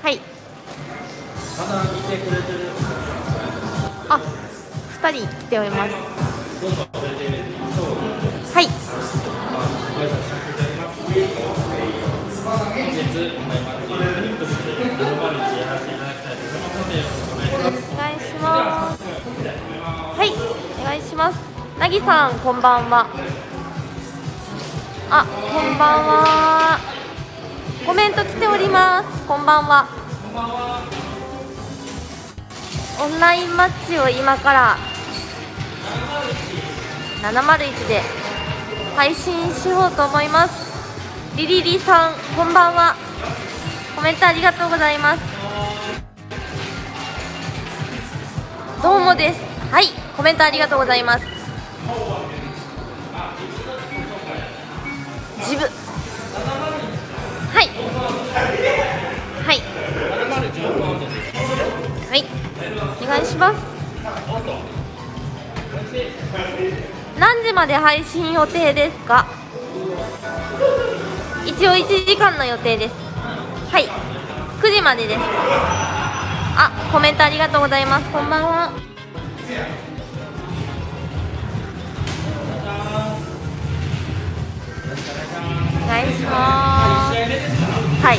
はい。 まだ見てくれてる。 あ、2人来ております。 どうぞそれではい。 ご挨拶させていただきます。本日701やらせていただきたいと思いますのでよろしくお願いします。 お願いします。はい、お願いします。なぎさん、こんばんは。あ、こんばんは。コメント来ております。こんばんは。オンラインマッチを今から701で配信しようと思います。リリリさん、こんばんは。コメントありがとうございます。どうもです。はい、コメントありがとうございます。自分はいはいはい、お願いします。何時まで配信予定ですか？一応1時間の予定です。はい、9時までです。あ、コメントありがとうございます。こんばんは。お願いします。はい。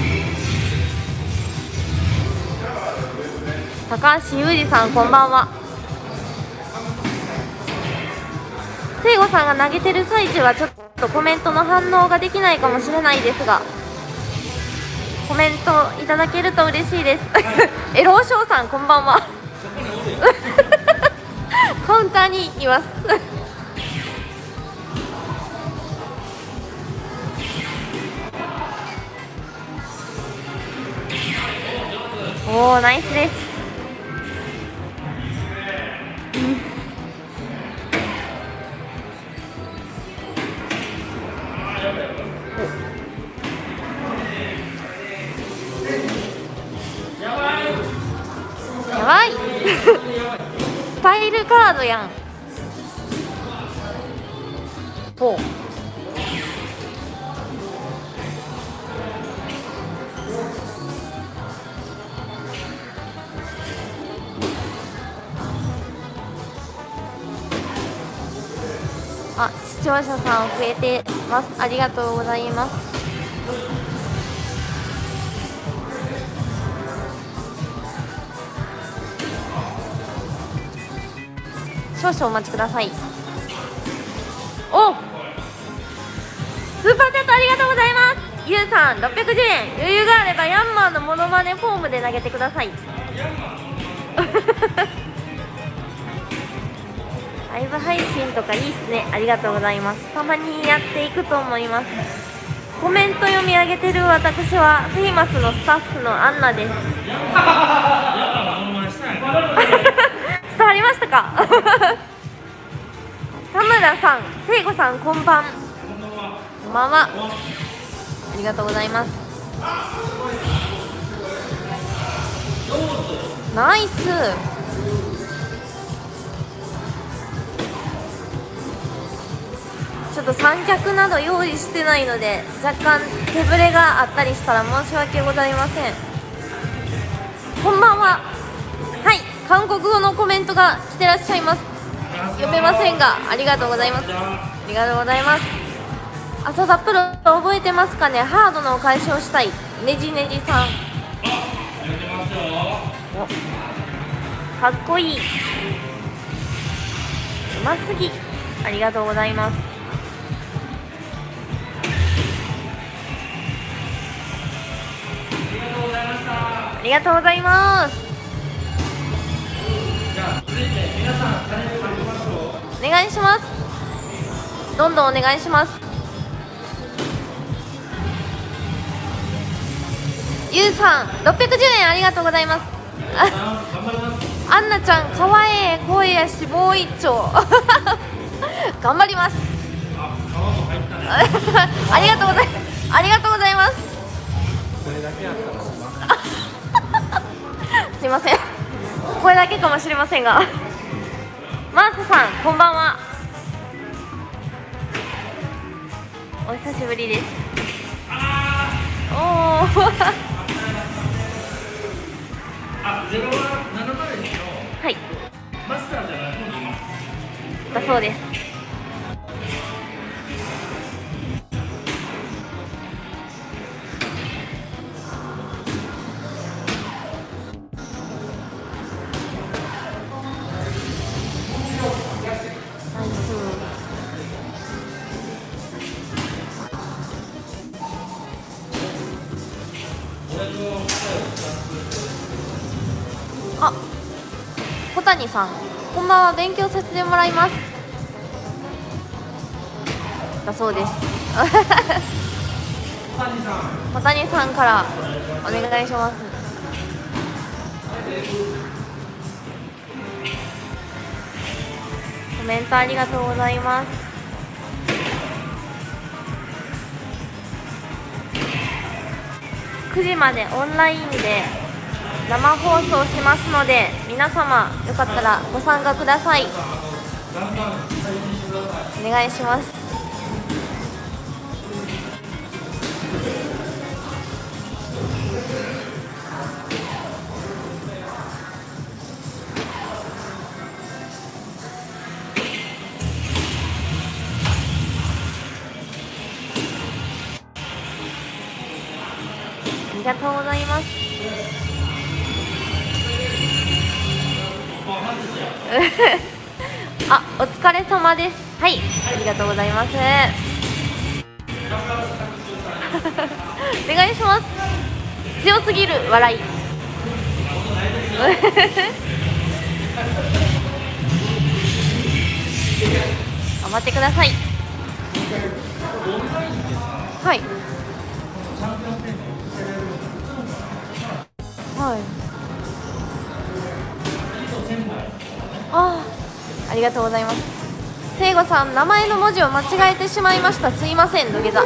高橋裕二さん、こんばんは。聖子さんが投げてる最中はちょっとコメントの反応ができないかもしれないですが、コメントいただけると嬉しいです。エローショーさん、こんばんは。カウンターにいます。おー、ナイスです。やばい。スタイルカードやん。ほう。あ、視聴者さん増えてます。ありがとうございます。少々お待ちください。お、スーパーチャットありがとうございます。ゆうさん610円。余裕があればヤンマーのモノマネフォームで投げてください。ライブ配信とかいいっすね。ありがとうございます。たまにやっていくと思います。コメント読み上げてる私はフェイマスのスタッフのアンナです。伝わりましたか？田村さん、聖子さん、こんばん。こんばんは。ありがとうございます。ナイス。ちょっと三脚など用意してないので若干手ぶれがあったりしたら申し訳ございません。こんばんは。はい、韓国語のコメントが来てらっしゃいます。読めませんがありがとうございます。ありがとうございます。浅田プロ覚えてますかね。ハードの解消したいねじねじさん。お、かっこいい。うますぎ。ありがとうございます。ありがとうございます。 じゃあ続いて皆さんチャレンジしてみましょう。 お願いします。どんどんお願いします。ゆうさん610円ありがとうございます。アンナちゃんかわいい声やしもう一丁。頑張ります。ありがとうございます。ありがとうございます。 これだけやったらすいません、これだけかもしれませんが。マーサさん、こんばんは。お久しぶりです。おお。 070のはいマスターじゃない方にいます。 だそうです。ナイス。あ、小谷さん、こんばんは。勉強させてもらいます。だそうです。小谷さんからお願いします。コメントありがとうございます。9時までオンラインで生放送しますので、皆様よかったらご参加ください。お願いします。ありがとうございます。あ、お疲れ様です。はい、ありがとうございます。お願いします。強すぎる笑い。頑張ってください。はい。はい。ありがとうございます。聖子さん、名前の文字を間違えてしまいました。すいません、土下座。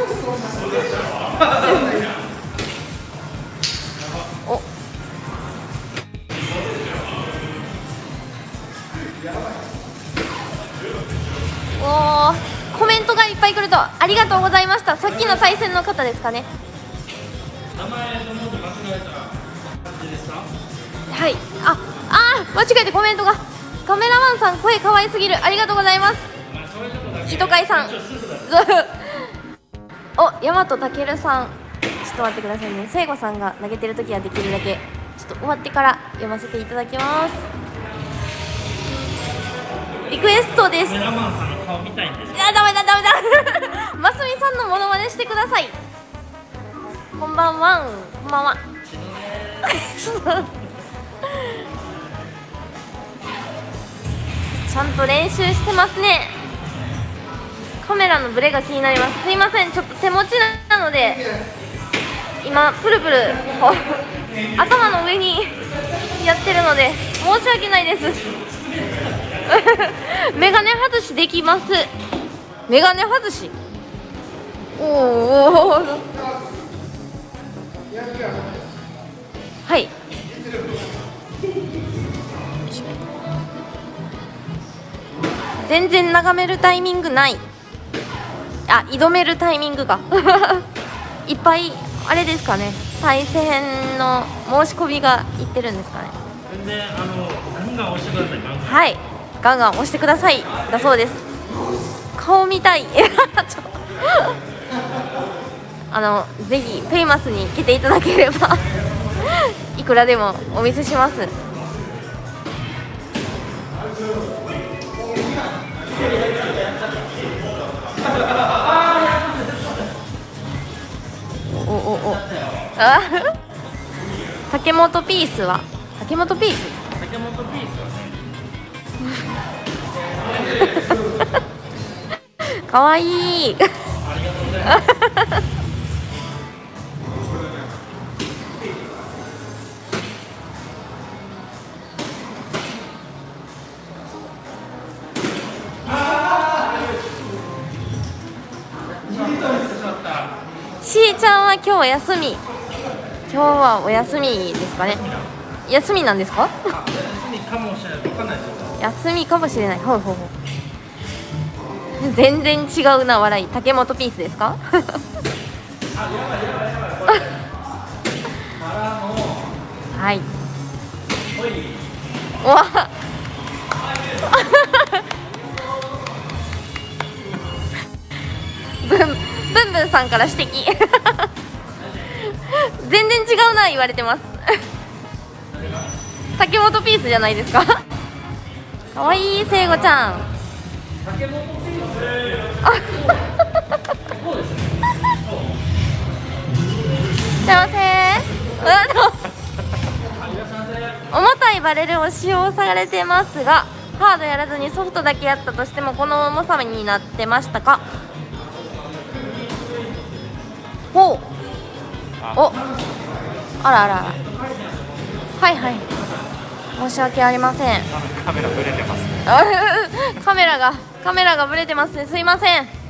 おー、コメントがいっぱい来るとありがとうございました。さっきの対戦の方ですかね。 名前の文字間違えた感じですか？ はい。間違えてコメントが。カメラマンさん、声可愛すぎる。ありがとうございます。糸貝さん。お、大和健さん。ちょっと待ってくださいね。聖子さんが投げてるときはできるだけちょっと終わってから読ませていただきます。リクエストです。 カメラマンさんの顔見たいんです。 いや、ダメだ。ますみさんのモノマネしてください。こんばんは。こんばんは。ちゃんと練習してますね。カメラのブレが気になります。すいません、ちょっと手持ちなので今プルプル頭の上にやってるので申し訳ないです。メガネ外しできます。メガネ外し。お。はい。全然眺めるタイミングない。挑めるタイミングがいっぱいあれですかね。対戦の申し込みがいってるんですかね。 全然ガンガン押してください。 はい、ガンガン押してください。だそうです。顔見たい。ぜひフェイマスに来ていただければいくらでもお見せします。竹本ピースはかわいい。しーちゃんは今日は休み。今日はお休みですかね。休みなんですか？ 休みかもしれない。分かんないですよ。 休みかもしれない。全然違うな、笑い。竹本ピースですか？はい。 うわブンブンさんから指摘全然違うな言われてます竹本ピースじゃないですかかわいい聖子ちゃんすいません重たいバレルを使用されてますが、ハードやらずにソフトだけやったとしてもこの重さになってましたか？ほう、お、あらあら、はいはい、申し訳ありません。 カメラブレてますね。 カメラがブレてますね。すいません。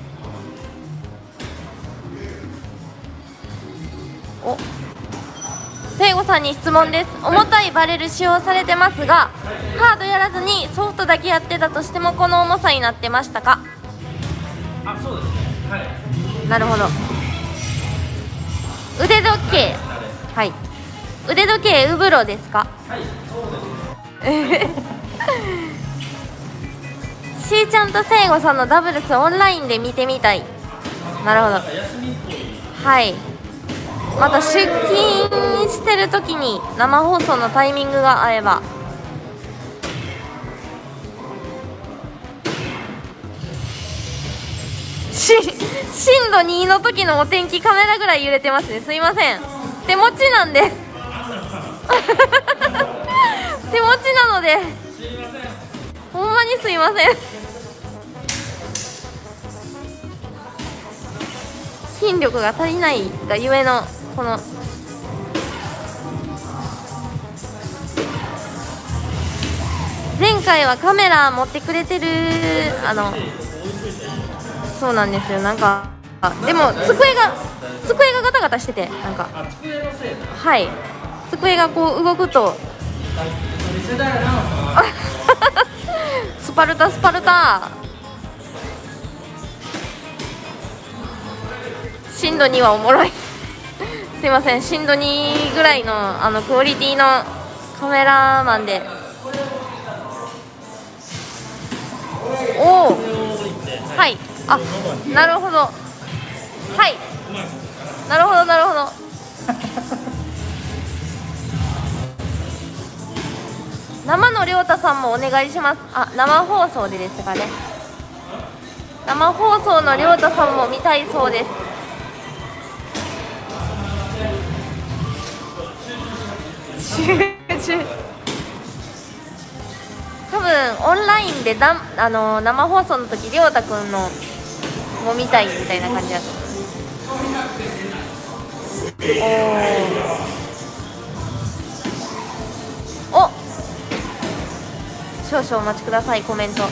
お、聖子さんに質問です。重たいバレル使用されてますが、ハードやらずにソフトだけやってたとしてもこの重さになってましたか？ あ、そうですね。はい。 なるほど。腕時計、はい、腕時計ウブロですか？ はい、そうです。 しーちゃんと聖子さんのダブルスオンラインで見てみたい。なるほど。はい、また出勤してる時に生放送のタイミングが合えば。震度2の時のお天気カメラぐらい揺れてますね。すいません、手持ちなんで手持ちなのでほんまにすいません筋力が足りないがゆえのこの前回はカメラ持ってくれてるそうなんですよ。なんかでも机がガタガタしてて、なんかはい、机がこう動くとスパルタ震度2はおもろいすいません、震度2ぐらいのクオリティのカメラマンで。おお、はい、あ、なるほど、はい、なるほどなるほど生のりょうたさんもお願いします。あ、生放送でですかね。生放送のりょうたさんも見たいそうです。多分オンラインで生放送の時りょうたくんのも見たいみたいな感じだと。お、少々お待ちください。コメント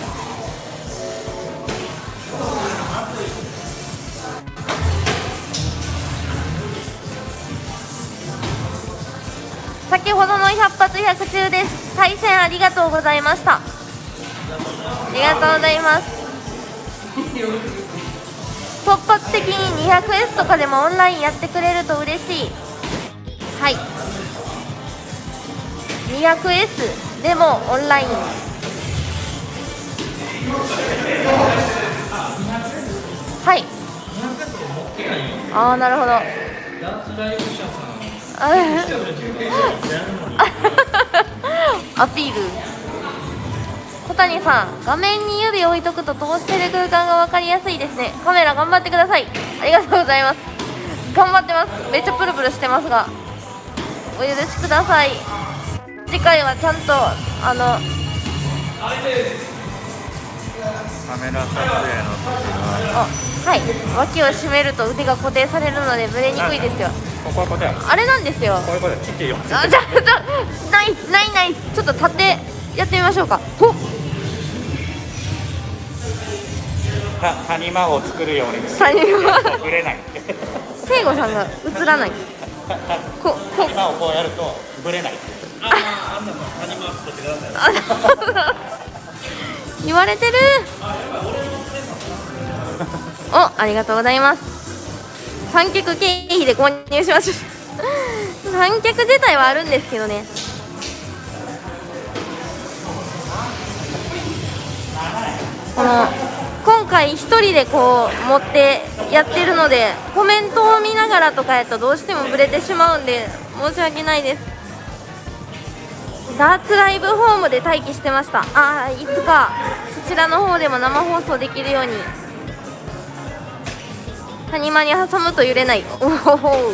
先ほどの100発100中です。対戦ありがとうございました。ありがとうございます。突発的に 200S とかでもオンラインやってくれると嬉しい。はい、 200S でもオンライン、はい、ああ、なるほどアピール。小谷さん、画面に指を置いとくと通してる空間が分かりやすいですね。カメラ頑張ってください。ありがとうございます。頑張ってます。めっちゃプルプルしてますがお許しください。次回はちゃんとカメラ撮影の時ははい、脇を締めると腕が固定されるのでブレにくいですよ。 ここはここや。 あれなんですよ。 こういうことで切ってよ。 あ、じゃないちょっと立ってやってみましょうか。ほっ、 谷間を作るように谷間ぶれない。 聖子さんが映らない。 谷間をこうやるとぶれない。あんなの谷間作ってください。 言われてる。お、ありがとうございます。三脚経費で購入しましょう。三脚自体はあるんですけどね。 この今回一人でこう持ってやってるので、コメントを見ながらとかやとどうしてもブレてしまうんで申し訳ないです。ダーツライブホームで待機してました。いつかそちらの方でも生放送できるように。谷間に挟むと揺れない。おお、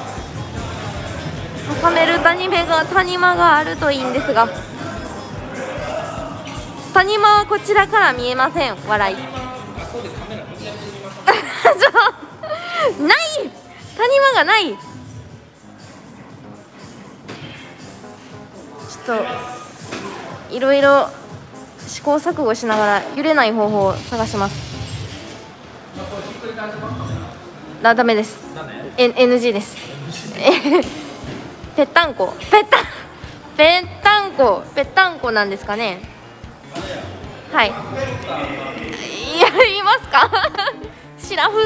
挟める谷間があるといいんですが、谷間はこちらから見えません。笑いない谷間がない。ちょっといろいろ試行錯誤しながら揺れない方法を探します。ダメです。NG です。ぺったんこなんですかね。はい。いますか？シラフ。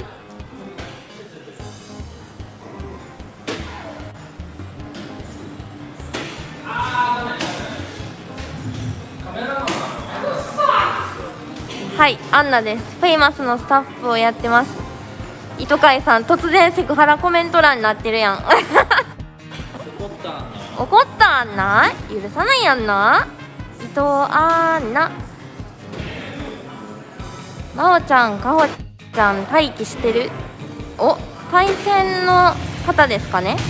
はい、アンナです。フェイマスのスタッフをやってます。糸貝さん、突然セクハラコメント欄になってるやん。怒ったアンナ、許さないやんな。伊藤アンナ、まおちゃん、かほちゃん待機してる。お、対戦の方ですかね。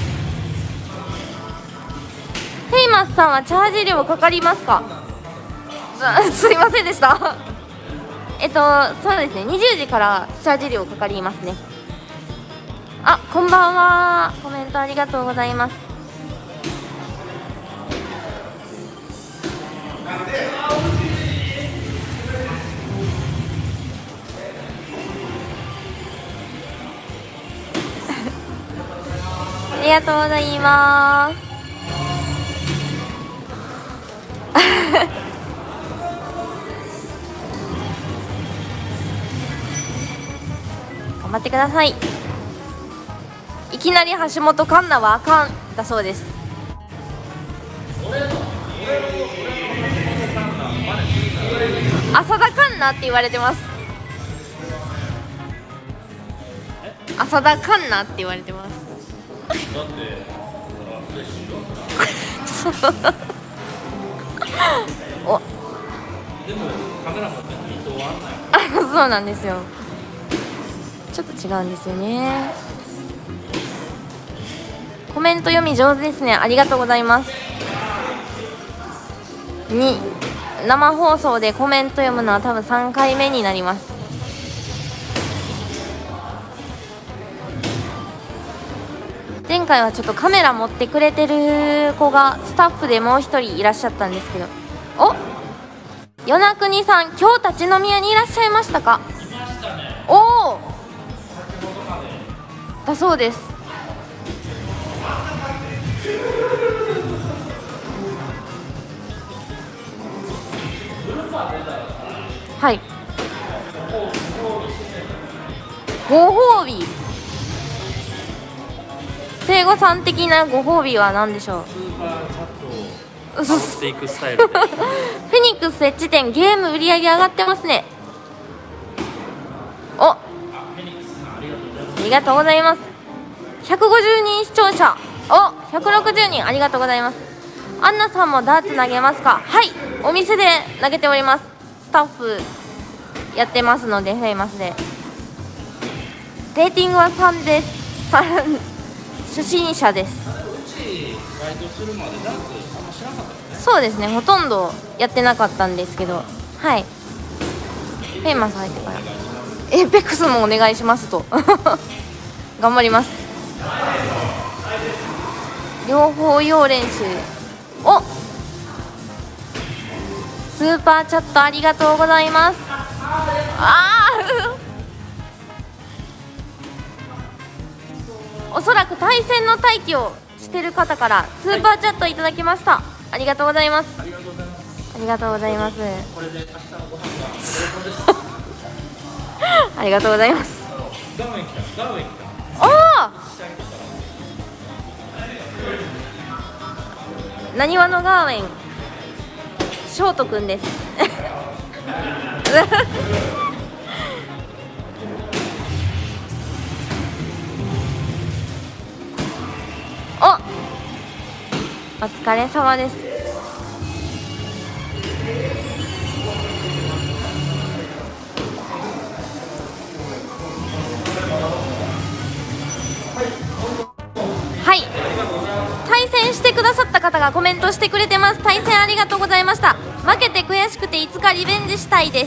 フェイマスさんはチャージ料かかりますか？すいませんでした。そうですね、20時からチャージ料かかりますね。こんばんは。コメントありがとうございます。ありがとうございます。頑張ってください。いきなり橋本環奈はあかんだそうです。浅田環奈って言われてます。浅田環奈って言われてます。お、でもカメラ持ってる人はそうなんですよ。ちょっと違うんですよね。コメント読み上手ですね。ありがとうございます。生放送でコメント読むのは多分3回目になります。前回はちょっとカメラ持ってくれてる子がスタッフでもう一人いらっしゃったんですけど、お、与那国さん、今日立ち飲み屋にいらっしゃいましたか？おお、だそうです。はい、ご褒美、聖子さん的なご褒美は何でしょう？スーパーチャットをしていくスタイルでフェニックス設置店、ゲーム売り上げ上がってますね。お、ありがとうございます。150人視聴者、お、160人、ありがとうございます。アンナさんもダーツ投げますか？はい、お店で投げております。スタッフやってますので、フェイマスで。レーティングは3です。3、初心者です。そうですね、ほとんどやってなかったんですけど、はい、フェイマス入ってからエーペックスもお願いしますと頑張ります。両方用練習。お、スーパーチャットありがとうございます。おそらく対戦の待機をしてる方からスーパーチャットいただきました。ありがとうございます。ありがとうございます。ありがとうございます。おお、なにわのガーウェンショートくんですお疲れ様です。はい、対戦してくださった方がコメントしてくれてます。対戦ありがとうございました。負けて悔しくていつかリベンジしたいです。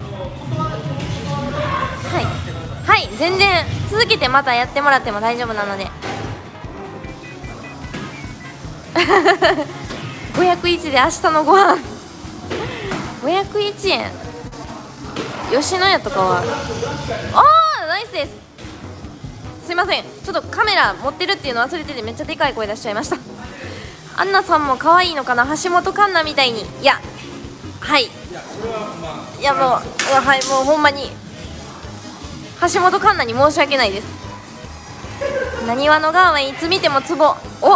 はいはい、全然続けてまたやってもらっても大丈夫なので。501で明日のご飯501円。吉野家とかはナイスです。すいません、ちょっとカメラ持ってるっていうの忘れててめっちゃでかい声出しちゃいました。アンナさんも可愛いのかな、橋本環奈みたいに。いや、はい、いやもう、はい、もうほんまに橋本環奈に申し訳ないです。なにわのガーメンいつ見てもツボ。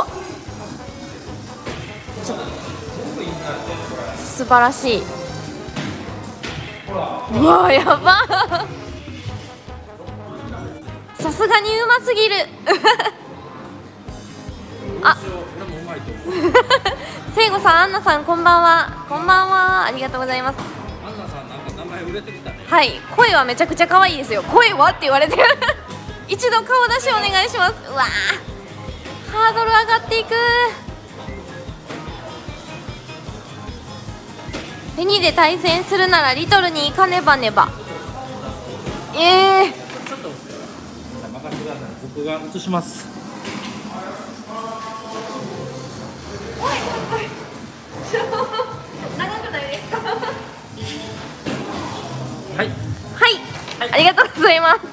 素晴らしい。うわやばさすがにうますぎる。あせいごさん、アンナさん、こんばんは。こんばんは、ありがとうございます。 アンナさん、なんか名前売れてきたね。 はい、声はめちゃくちゃ可愛いですよ。声はって言われてる。一度顔出しお願いします。うわー、ハードル上がっていく。フェニで対戦するならリトルに行かねばねば。 ちょっと任せてください。僕が映します。 長くないですか？ はい、 はい、ありがとうございます。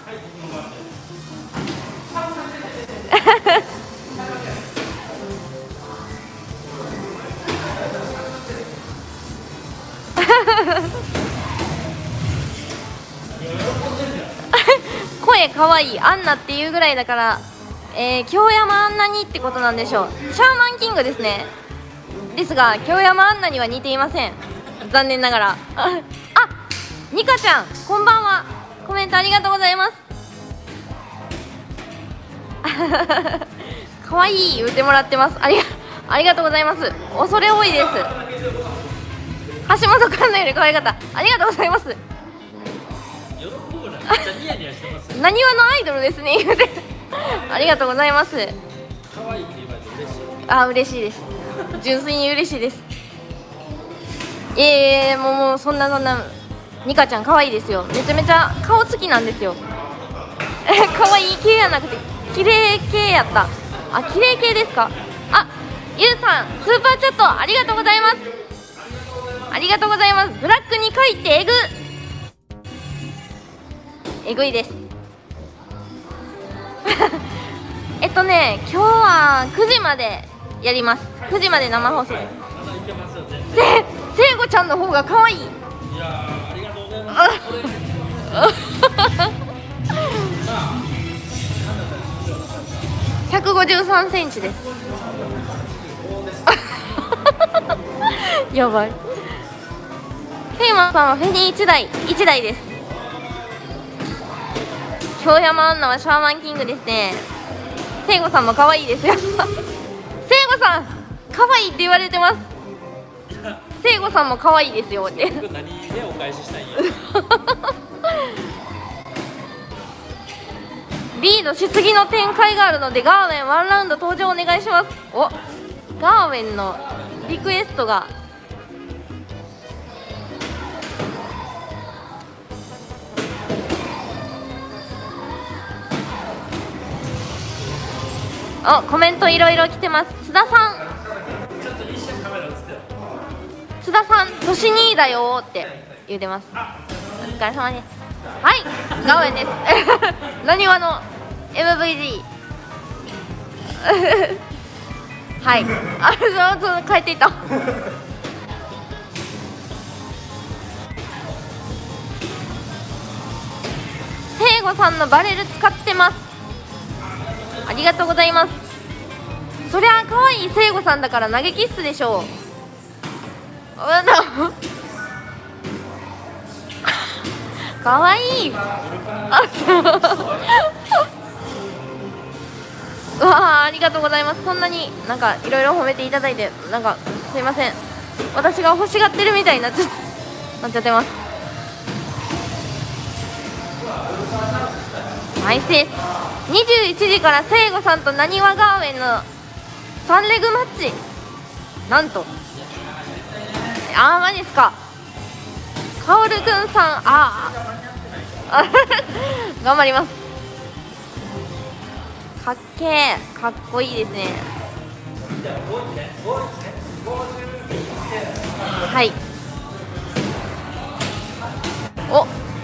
声かわいい、アンナっていうぐらいだから、京山アンナにってことなんでしょう。シャーマンキングですね。ですが京山アンナには似ていません、残念ながら。ニカちゃん、こんばんは。コメントありがとうございます。かわいい言ってもらってます。ありがとうございます。恐れ多いです。橋本環奈より可愛かった。ありがとうございます。なにわのアイドルですね。ありがとうございます。 可愛いって言われて嬉しい。 嬉しいです。純粋に嬉しいです。もうそんなニカちゃん可愛いですよ。めちゃめちゃ顔好きなんですよ。可愛い系やなくて綺麗系やった。綺麗系ですか。ゆうさん、スーパーチャットありがとうございます。ありがとうございます。ブラックに書いてえぐいです。今日は9時までやります。9時まで生放送です。せいごちゃんの方が可愛い。 いやー、ありがとうございます。 153センチです。やばい。フェイマンさんはフェニー1台です。京山アンナはシャーマンキングですね。せいごさんも可愛いですよ。せいごさん可愛いって言われてます。せいごさんも可愛いですよって。 何でお返ししたいんや。 リードしすぎの展開があるのでガーウェンワンラウンド登場お願いします。ガーウェンのリクエストが。コメントいろいろ来てます。津田さん、津田さん年2だよって言うてます。お疲れ様です。はい、ガーウェンです。なにわの MVG。 はい、変えていた。せいごさんのバレル使ってます。ありがとうございます。そりゃ可愛いせいごさんだから投げキッスでしょう。 かわいい。あ、うわあ、ありがとうございます。そんなになんかいろいろ褒めていただいて、なんかすいません、私が欲しがってるみたいになっちゃってます。ナイスです。21時から聖子さんとなにわガーウェンの3レグマッチ、なんと、マジっすか。カオルくんさん、頑張ります。かっけー、かっこいいですね。はい、お、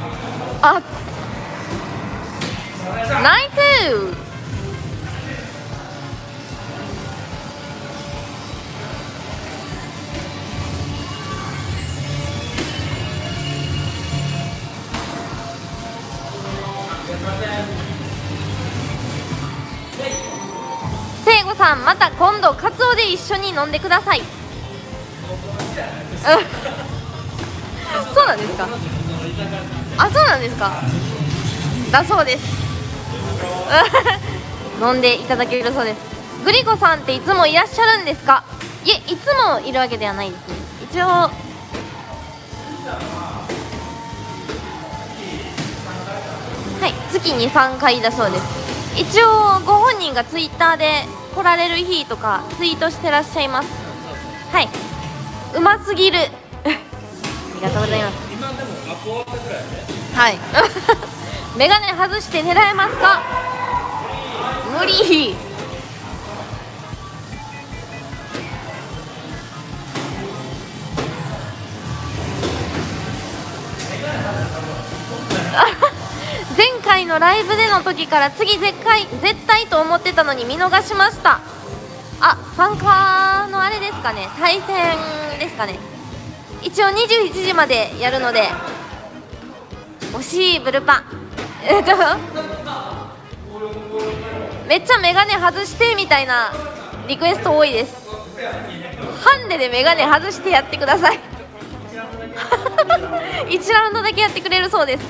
ナイスー。聖子さん、また今度カツオで一緒に飲んでください。そうなんですか。そうなんですか。だそうです。飲んでいただけるそうです。グリコさんっていつもいらっしゃるんですか。いえ、いつもいるわけではないですね。一応はい、月に3回だそうです。一応ご本人がツイッターで来られる日とかツイートしてらっしゃいます。はい、うますぎる。ありがとうございます。 今でもアポワードくらいね。 はい。メガネ外して狙えますか。無理。前回のライブでの時から次絶対と思ってたのに見逃しました。参加のあれですかね、対戦ですかね。一応21時までやるので、惜しいブルパン。めっちゃメガネ外してみたいなリクエスト多いです。ハンデでメガネ外してやってください。1ラウンドだけやってくれるそうです。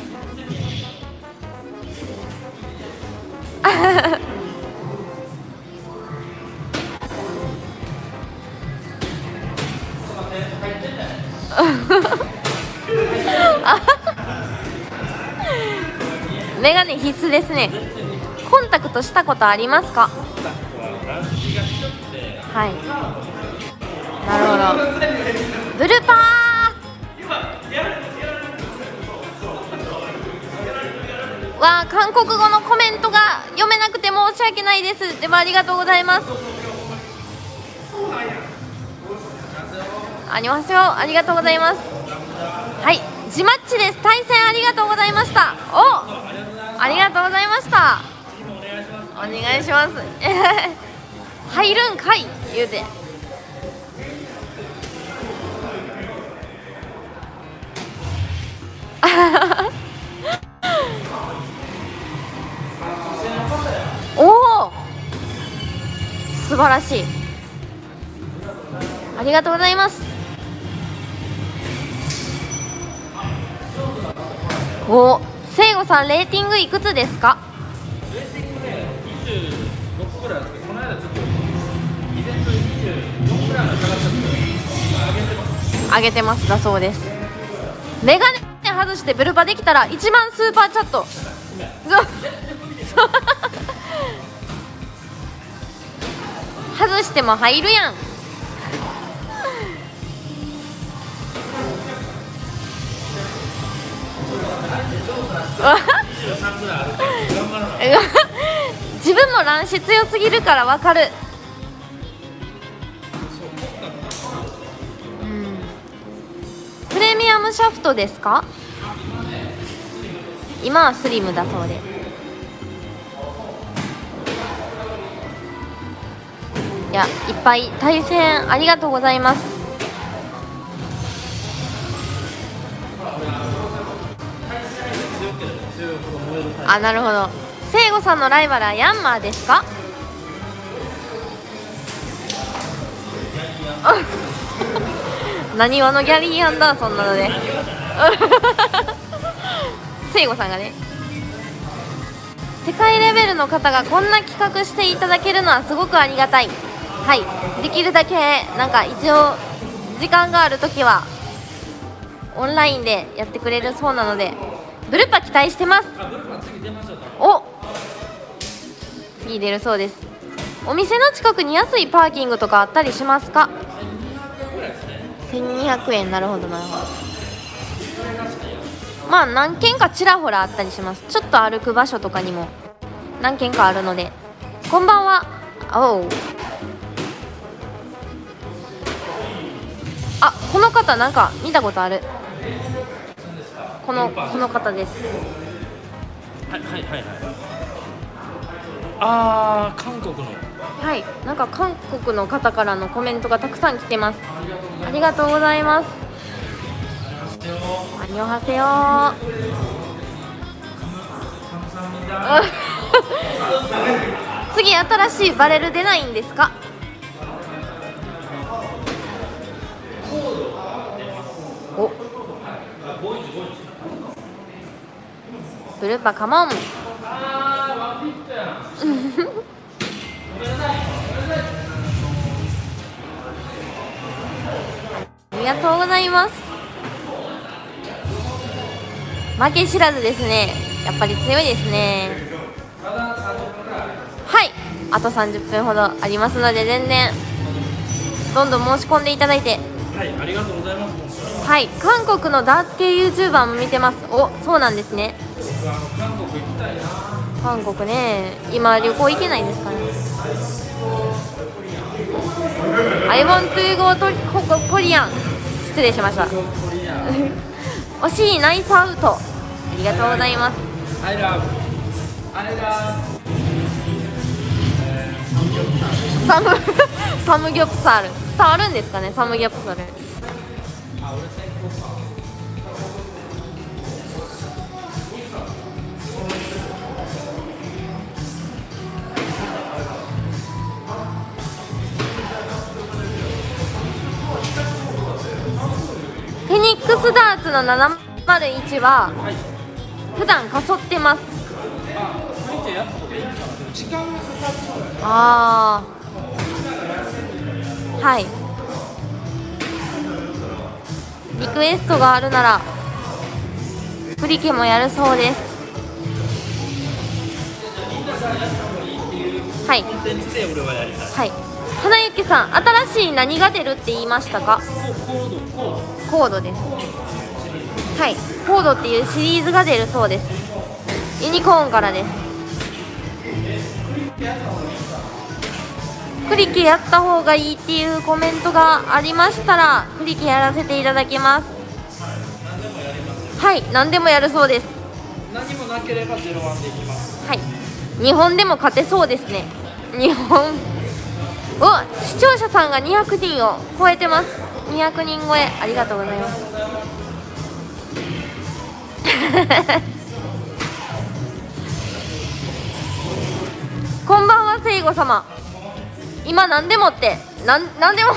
メガネ必須ですね。コンタクトしたことありますか。はい、なるほど。ブルパー、韓国語のコメントが読めなくて申し訳ないです。でもありがとうございます。ありますよ、ありがとうございます。はい、ジマッチです。対戦ありがとうございました。ありがとうございました。お願いします。入るんかい言うて。素晴らしい。ありがとうございます。聖子さん、レーティングいくつですか。 レーティングね、26ぐらいあるんですけど、この間ちょっとイベントで24ぐらいまで下がったんですけど、今上げてます。 上げてますだそうです。メガネ外してブルパできたら1万スーパーチャット。外しても入るやん。自分も乱視強すぎるから分かる。プレミアムシャフトですか。今はスリムだそうで。いや、いっぱい対戦ありがとうございます。なるほど。聖子さんのライバルはヤンマーですか。何話のギャリー・アンダーソンなので。 聖子さんがね、世界レベルの方がこんな企画していただけるのはすごくありがたい。はい、できるだけなんか一応時間があるときはオンラインでやってくれるそうなので、ブルパ期待してます。 あ、ブルパ次出ましょうか。 お、次出るそうです。お店の近くに安いパーキングとかあったりしますか？1200円。なるほどなるほど。まあ何軒かちらほらあったりします。ちょっと歩く場所とかにも何軒かあるので。こんばんは。おう、あ、この方なんか見たことある。この方です。 はいはいはいはい。あー、韓国の。 はい、なんか韓国の方からのコメントがたくさん来てます。ありがとうございます。アニョハセヨー。次新しいバレル出ないんですか？お、ブルーパカモン。ありがとうございます。負け知らずですね。やっぱり強いですね。はい、あと30分ほどありますので、全然どんどん申し込んでいただいて。 はい、ありがとうございます。 はい、韓国のダーツ系 YouTuber も見てます。お、そうなんですね。 韓国行きたいな。 韓国ね、今旅行行けないんですかね。I want to go to Korean。失礼しました。惜しい、ナイスアウト。ありがとうございます。 I love。 サムギョプサル伝わるんですかね。サムギョプサル。フェニックスダーツの701は普段かそってます。あー、はい、リクエストがあるならプリケもやるそうです。はいはい。花雪さん、新しい何が出るって言いましたか？コードです。はい、コードっていうシリーズが出るそうです。ユニコーンからです。クリケやった方がいいっていうコメントがありましたら、クリケやらせていただきます。はい、何でもやるそうです。 何もなければ01でいきます。 はい、日本でも勝てそうですね。日本、お、視聴者さんが200人を超えてます。200人超え、ありがとうございます。こんばんは、聖子様。今何でもって何でも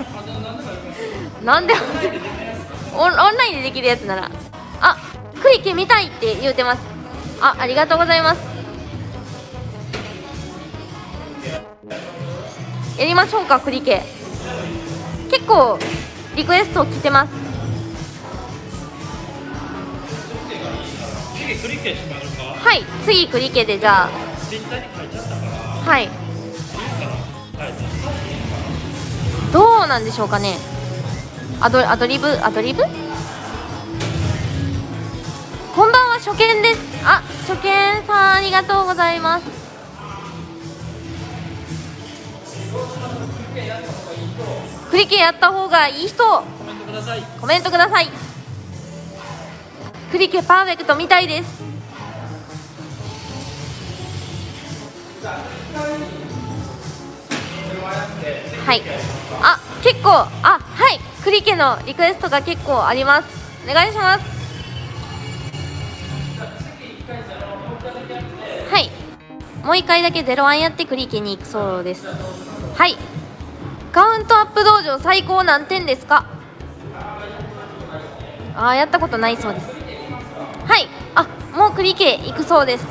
何でもオンラインでできるやつなら。あ、クリケ見たいって言うてます。ありがとうございます。やりましょうか、クリケ。結構リクエスト来てます。 次クリケしまるか？ はい、次クリケで。じゃあツイッターに書いちゃったから。 はい、どうなんでしょうかね。アドリブこんばんは、初見です。あ、初見さんありがとうございます。クリケやった方がいい人コメントください。 コメントください。クリケパーフェクトみたいです。はい、あ、結構、はい、クリケのリクエストが結構あります。お願いします。はい、もう1回だけ01やってクリケに行くそうです。はい、カウントアップ道場最高何点ですか？やったことないそうです。はい、 もうクリケ行くそうです。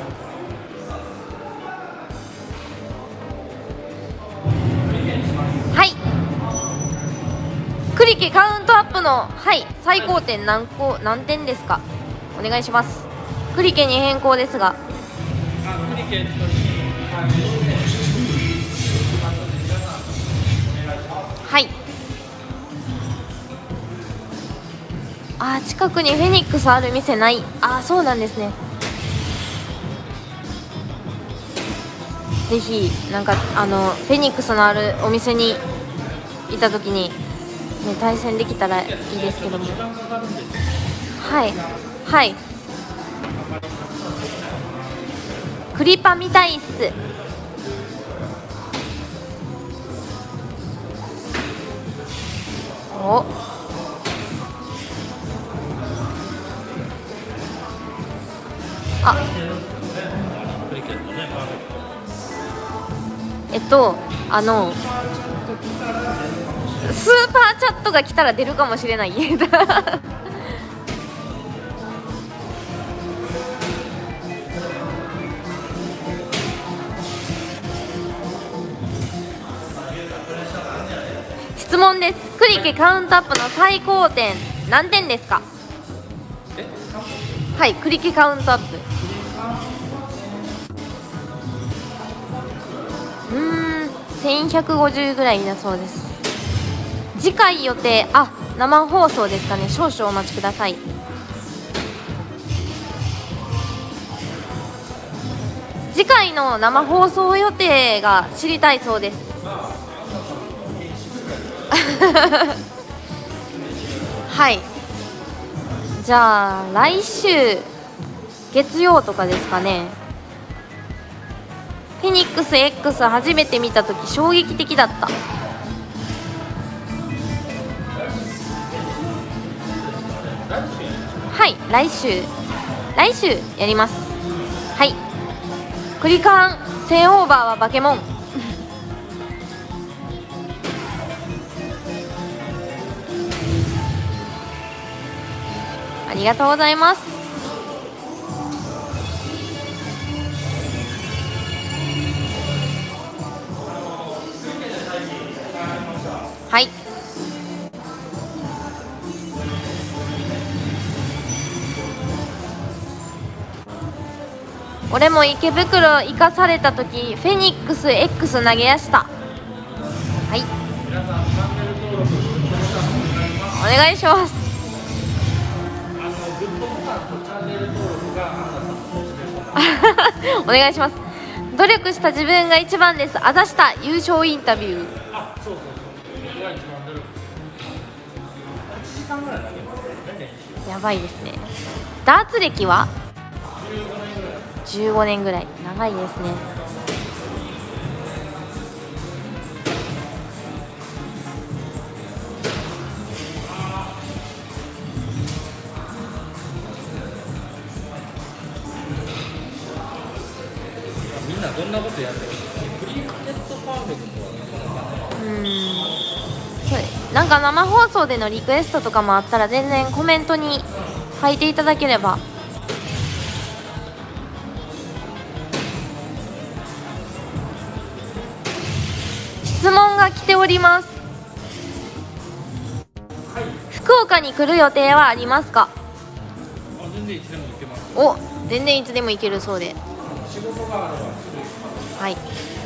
はい、クリケカウントアップの、はい、最高点何点ですか？お願いします。クリケに変更ですが、 クリケットにはい。近くにフェニックスある店ない。そうなんですね。ぜひなんかフェニックスのあるお店にいた時に、ね、対戦できたらいいですけども。はいはい、クリパ見たいっす。お、スーパーチャットが来たら出るかもしれない。質問です。クリケカウントアップの最高点何点ですか？はい、クリケカウントアップ。1150ぐらいだそうです。次回予定、生放送ですかね。少々お待ちください。次回の生放送予定が知りたいそうです。はい、じゃあ来週月曜とかですかね。フェニックス X 初めて見たとき衝撃的だった。はい、来週やります。はい、クリカン1000オーバーはバケモン。ありがとうございます。はい、俺も池袋行かされた時フェニックス X 投げやした。はい、お願いします。お願いします。努力した自分が一番です。あざした優勝インタビュー。やばいですね。ダーツ歴は15年ぐらい。長いですね。 みんなどんなことやってる？クリケットパーフェクトはなんか生放送でのリクエストとかもあったら全然コメントに書いていただければ。質問が来ております。福岡に来る予定はありますか？ 全然いつでも行けます。 全然いつでも行けるそうで。 仕事があれば。 はい、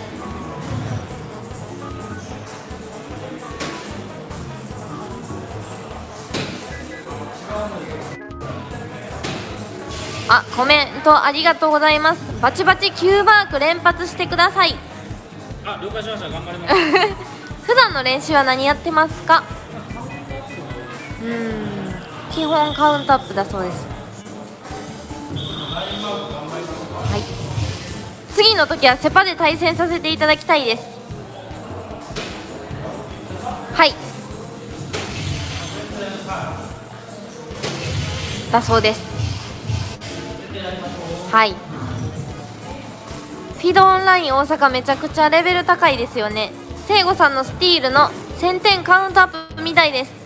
コメントありがとうございます。バチバチ9マーク連発してください。 了解しました。頑張ります。 普段の練習は何やってますか？基本カウントアップだそうです。はい、次の時はセパで対戦させていただきたいです。はい、だそうです。はい、フィドオンライン大阪めちゃくちゃレベル高いですよね。聖子さんのスティールの1000点カウントアップみたいです。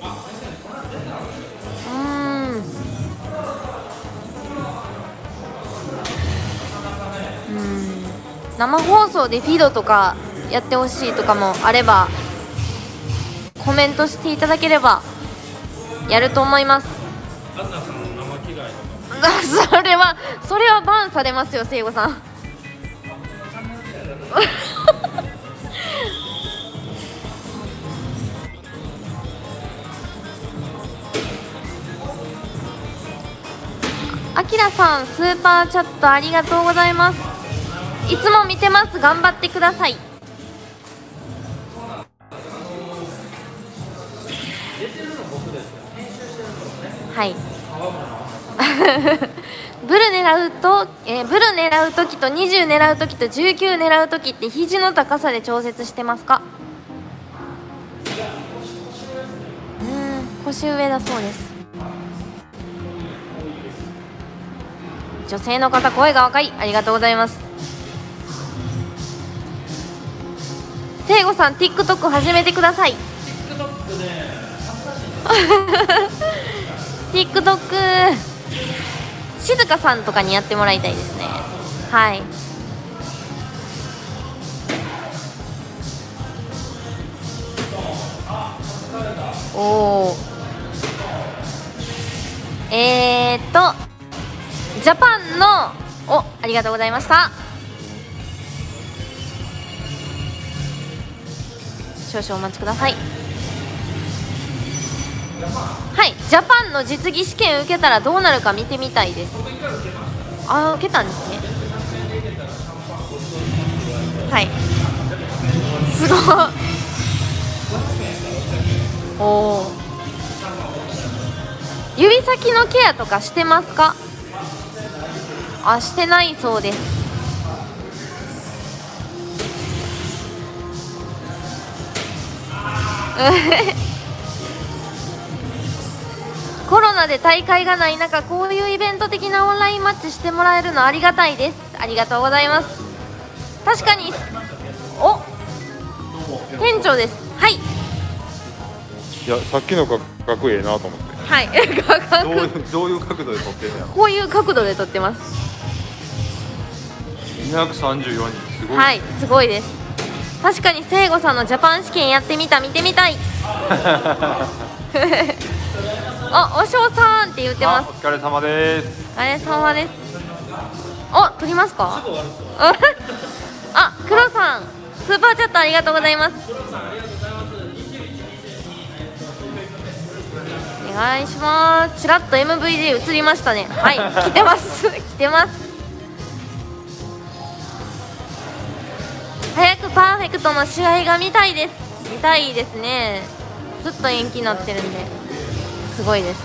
生放送でフィードとかやってほしいとかもあればコメントしていただければやると思います。 アンナさんの生着替えとかそれはバンされますよ、聖子さん。あきらさん、スーパーチャットありがとうございます。いつも見てます。頑張ってください。はい。ブル狙うときと20狙うときと19狙うときって肘の高さで調節してますか？腰上だそうです。女性の方、声が若い。ありがとうございます。聖子さん TikTok 始めてください。 TikTok ね TikTok 静香さんとかにやってもらいたいですね。はい。おー、ジャパンのありがとうございました。少々お待ちください。はい、ジャパンの実技試験受けたらどうなるか見てみたいです。受けたんですね。はい、すごい。おー、指先のケアとかしてますか？してないそうです。コロナで大会がない中、こういうイベント的なオンラインマッチしてもらえるのありがたいです。ありがとうございます。確かに店長です。はい。いや、さっきの画角ええなと思って。 はい。 どういう角度で撮ってるんやろ。 こういう角度で撮ってます。 234人、すごい。 はい、すごいです。確かに聖子さんのジャパン試験やってみた、見てみたい。おしょうさんって言ってます。 お疲れ様です。 お疲れ様です。撮りますか？黒さん、スーパーチャットありがとうございます。お願いします。ちらっと MVG 映りましたね。はい、来てます来てます。早くパーフェクトの試合が見たいです。見たいですね。ずっと延期になってるんですごいです。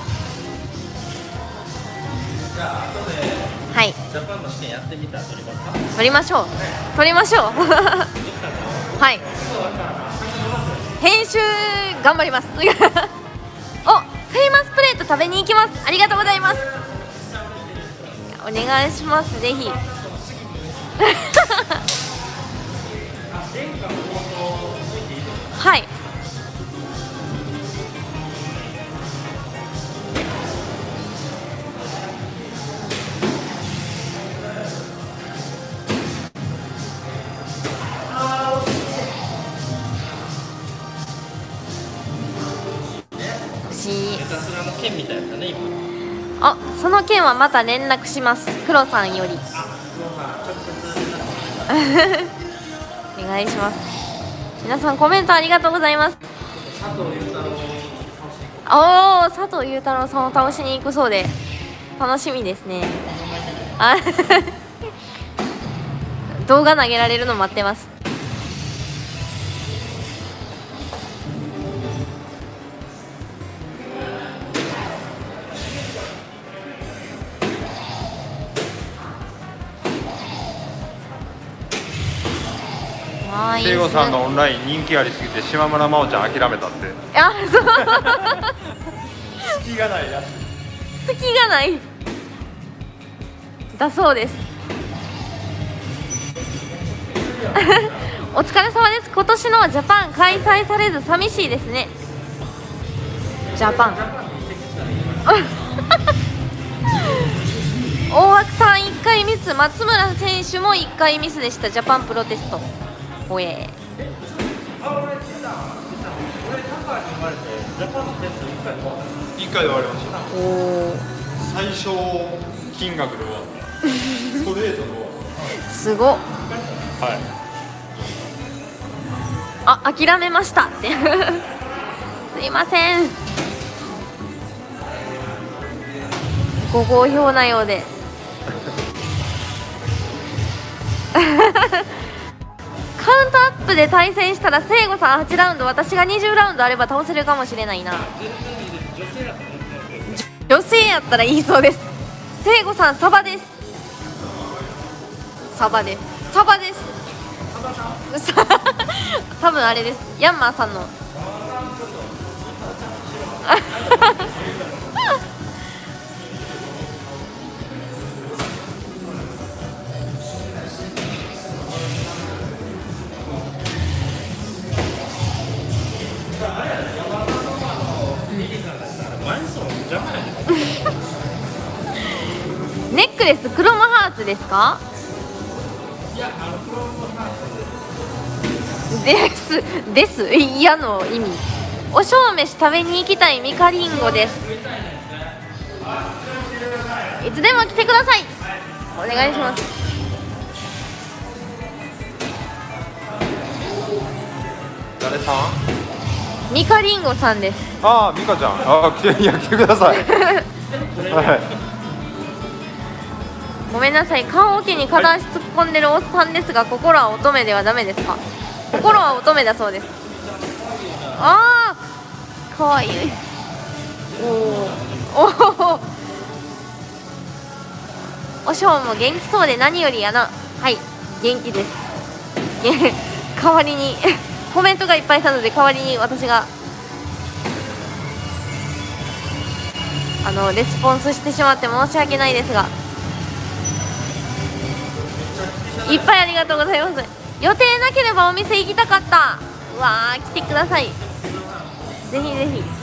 じゃあ後ではい、 ジャパンの試験やってみたら撮りますか？ 撮りましょう。撮りましょう。はい。編集頑張ります。フェイマスプレート食べに行きます。ありがとうございます。お願いします。ぜひ。はい。 ひたすらの件みたいだったね今。 その件はまた連絡します。黒さんより。 直接お願いします。皆さんコメントありがとうございます。 佐藤裕太郎佐藤裕太郎さんを倒しに行くそうで楽しみですね。動画投げられるの待ってます。 聖子さんのオンライン人気ありすぎて島村真央ちゃん諦めたって。 そう隙がないやつ。 隙がないだそうです。お疲れ様です。今年のジャパン開催されず寂しいですね。ジャパン大枠さん1回ミスス、松村選手も1回ミスでした。ジャパンプロテスト。おえ 1回で終わりました。 おお、 最小金額で終わったストレートで終わっすごっ。 た。はい。 あ、諦めましたってすいません、ご好評なようでカウントアップで対戦したら聖子さん8ラウンド、私が20ラウンドあれば倒せるかもしれないな。女性やったら言いそうです。聖子さんサバです。サバです。サバです。多分あれです。ヤンマーさんのネックレスクロムハーツですか？です嫌の意味。お正飯食べに行きたいミカリンゴです。いつでも来てください。お願いします。 誰さん？ ミカリンゴさんです。 ああ、ミカちゃん。ああ、来てください。はい。 ごめんなさい、棺桶に片足突っ込んでるおっさんですが、心は乙女ではダメですか？心は乙女だそうです。ああ、かわいい。おおおしょうも元気そうで何よりやな。はい、元気です。代わりにコメントがいっぱいいたので、代わりに私がレスポンスしてしまって申し訳ないですが、いっぱいありがとうございます。予定なければお店行きたかった。うわー、来てください。ぜひぜひ。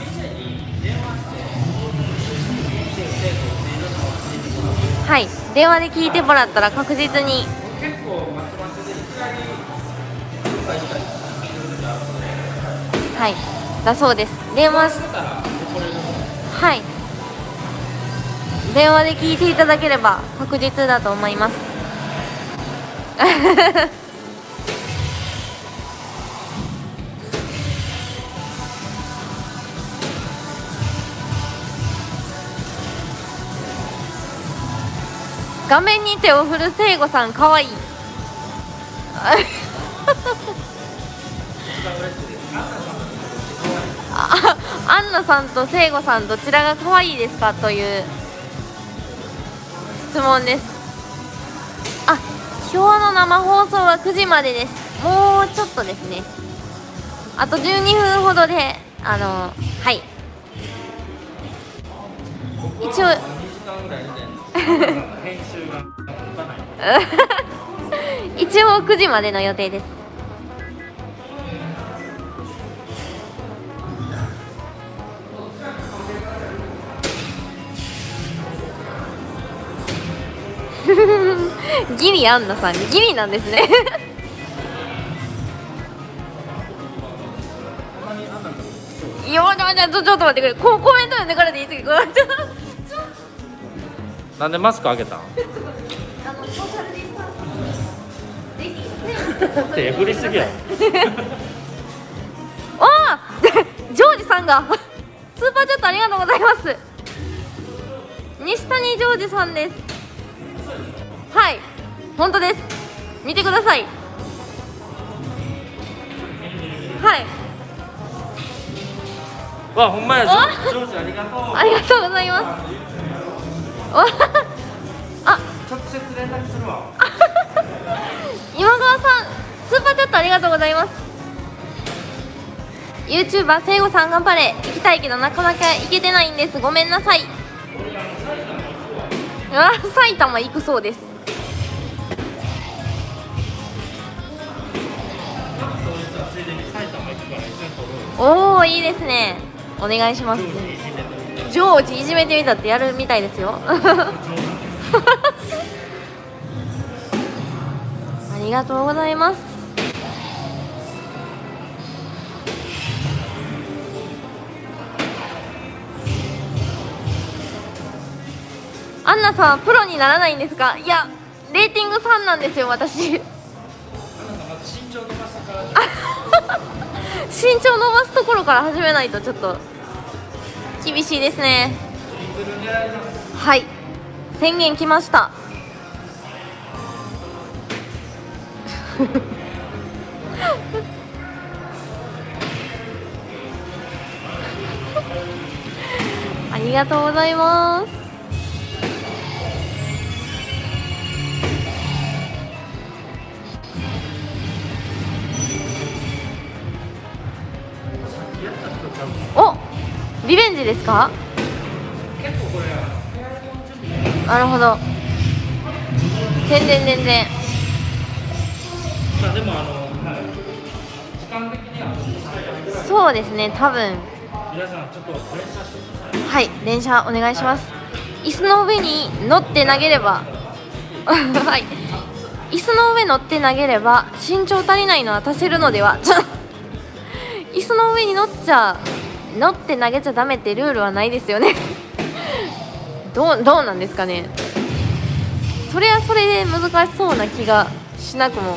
はい、電話で聞いてもらったら確実に。はい、だそうです。電話はい、電話で聞いていただければ確実だと思います画面に手を振る聖子さんかわいいアンナさんと聖子さんどちらが可愛いですかという質問です。あ、今日の生放送は9時までです。もうちょっとですね、あと12分ほどではい、一応一応9時までの予定です。ギリアンナさん、ギリなんですねいや、ちょっと待ってくれ、コメント読んでからでいいですけどなんでマスク開けたん？ ソーシャルディスタンス手振りすぎやおージョージさんがスーパーチャットありがとうございます。西谷ジョージさんです。はい、本当です。見てください。はい、 わ、ほんまや。ジョージありがとう。 ありがとうございますあ、 直接連絡するわ今川さんスーパーチャットありがとうございます。 YouTuber 聖子さん頑張れ。行きたいけどなかなか行けてないんです。ごめんなさい。埼玉行くそうです。おお、いいですね。お願いします。ジョージいじめてみたってやるみたいですよりがとうございます。アンナさんはプロにならないんですか？いや、レーティング3なんですよ、私。 まず身長伸ばしてから身長伸ばすところから始めないとちょっと厳しいですね。 リズル狙います。 はい、宣言来ました。ありがとうございます。お、リベンジですか？ 結構これなるほど。全然。 まあでも時間的にはそうですね、多分。 皆さんちょっと練習してください。 はい、連射お願いします。椅子の上に乗って投げればはい、椅子の上乗って投げれば身長足りないのは足せるのでは。椅子の上に乗って投げちゃダメってルールはないですよね。どうなんですかね。それはそれで難しそうな気がしなくも。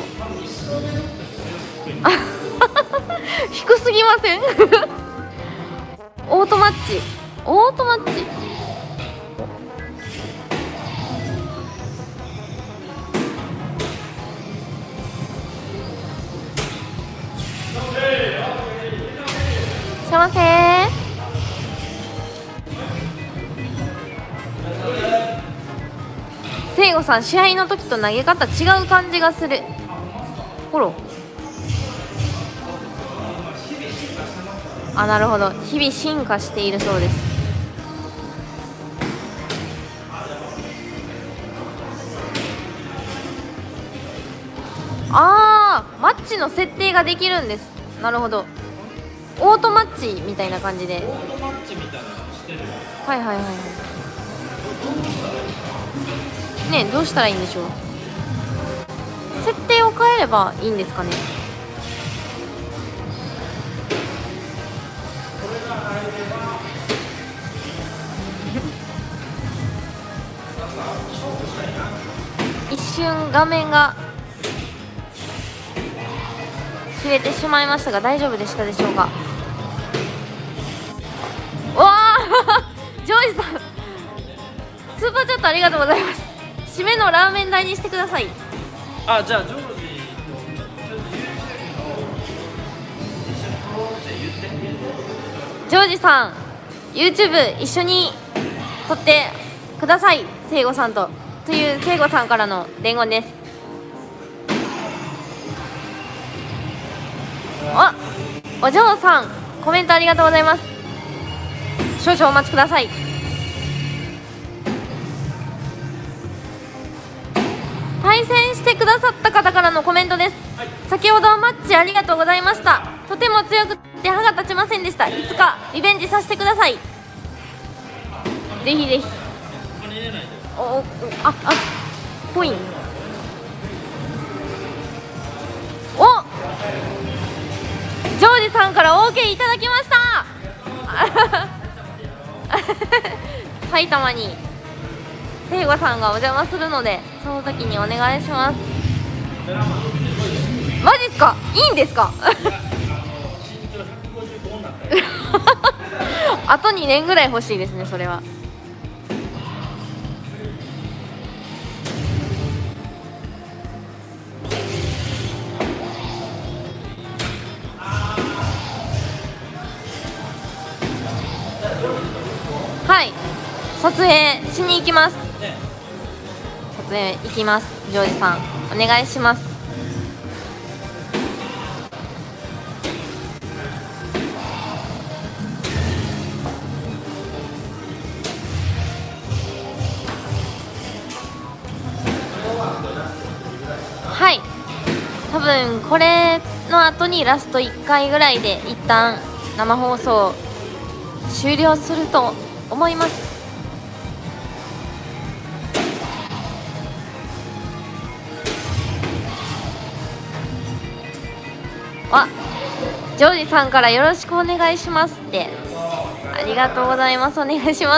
低すぎません？オートマッチ。すいません。聖吾さん、試合の時と投げ方違う感じがする。ほら。あ、なるほど。日々進化しているそうです。マッチの設定ができるんです。なるほど。オートマッチみたいな感じで。 オートマッチみたいなのしてる。 はいね、どうしたらいいんでしょう。設定を変えればいいんですかね。一瞬画面が切れてしまいましたが大丈夫でしたでしょうか。わあジョイさん、スーパーチャットありがとうございます。締めのラーメン代にしてください。 あ、じゃあジョージとちょっとジョージさん YouTube 一緒に撮ってください、聖吾さんという聖吾さんからの伝言です。お嬢さん、コメントありがとうございます。少々お待ちください。対戦してくださった方からのコメントです。先ほどはマッチありがとうございました。とても強くて歯が立ちませんでした。いつかリベンジさせてください。ぜひぜひ。コイン。ジョージさんから OK いただきました。埼玉に聖吾さんがお邪魔するので、その時にお願いします。マジっすか？いいんですか？あと2年ぐらい欲しいですね、それは。はい、撮影しに行きます。撮影行きます。ジョージさんお願いします。はい、多分これの後にラスト1回ぐらいで一旦生放送終了すると思います。 ジョージさんからよろしくお願いしますって。ありがとうございます。お願いします。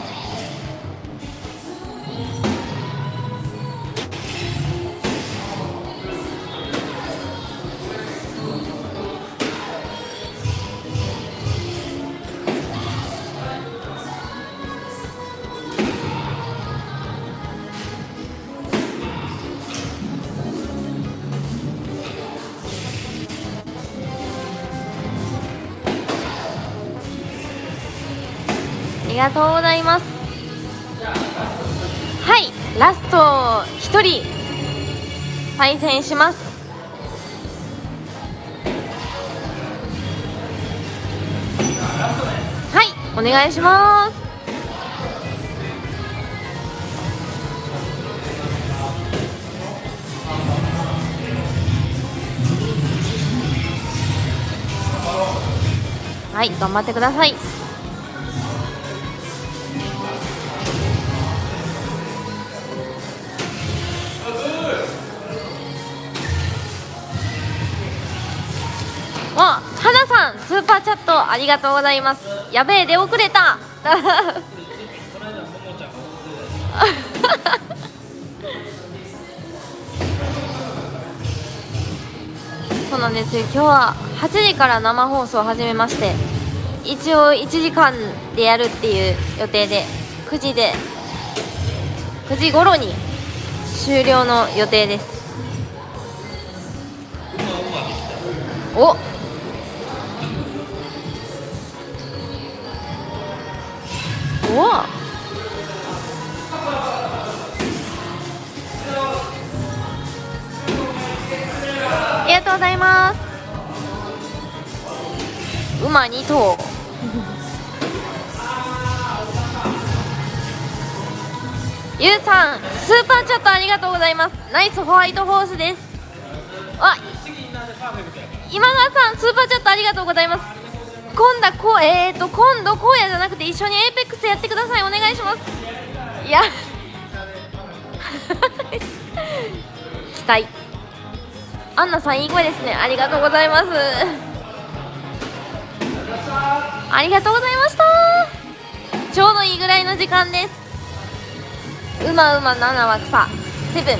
ありがとうございます。はい、ラスト1人対戦します。はい、お願いします。はい、頑張ってください。あ、花さん、スーパーチャットありがとうございます。やべえ、出遅れた。そうなんですよ。今日は8時から生放送を始めまして、一応1時間でやるっていう予定で、9時頃に終了の予定です。お、ありがとうございます。馬2頭。ゆうさん、スーパーチャットありがとうございます。ナイスホワイトホースです。あ、今川さん、スーパーチャットありがとうございます。今度荒野じゃなくて一緒にエイペックスやってください。お願いします。いや期待。アンナさんいい声ですね。ありがとうございます。ありがとうございました。ちょうどいいぐらいの時間です。7は草7。よ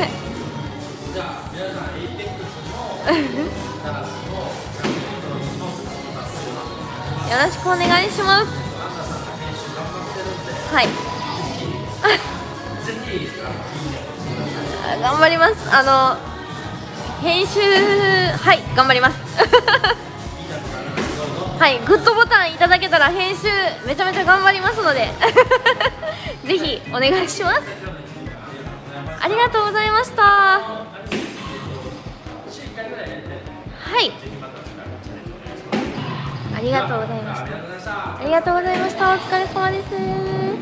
ろしくお願いします。はい。頑張ります。編集、はい、頑張ります。はい、グッドボタンいただけたら編集めちゃめちゃ頑張りますのでぜひお願いします。ありがとうございました。はい、ありがとうございました。ありがとうございました。お疲れ様です。